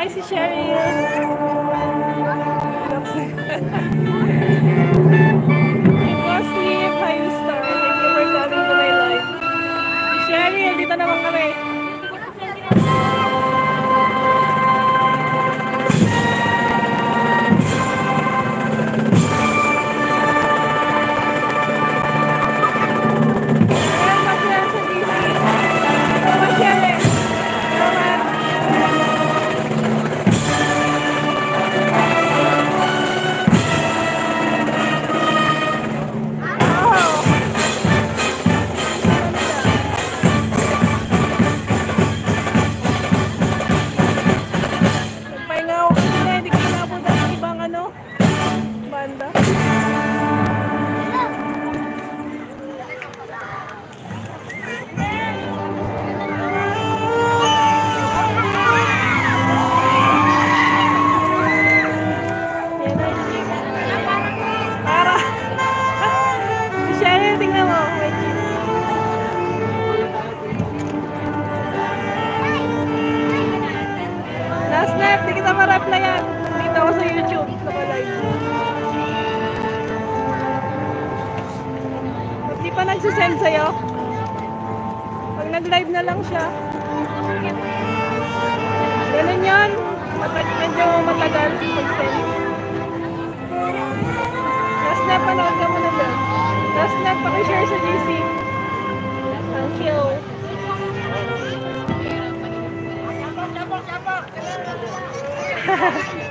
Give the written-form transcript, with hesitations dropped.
Hi, si Cheryl. Sleep, hi, Star. Thank you for coming to my live. Si Cheryl, dito naman kami. Di kita ma-replyan. Dito ako sa YouTube. Naka-live. Di pa nagsisend sa'yo? Pag nag-live na lang siya. Ganun yun. Medyo matagal pag-send. Last na, panood ka muna doon. Last na, pakishare sa GC. Thank you. Hahaha.